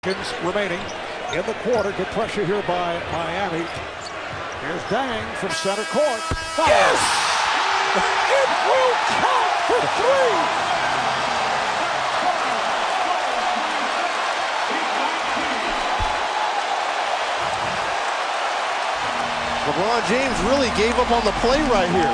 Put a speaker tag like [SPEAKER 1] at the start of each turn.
[SPEAKER 1] Remaining in the quarter. Good pressure here by Miami. Here's Dang from center court. Yes! It will count for three!
[SPEAKER 2] LeBron James really gave up on the play right here.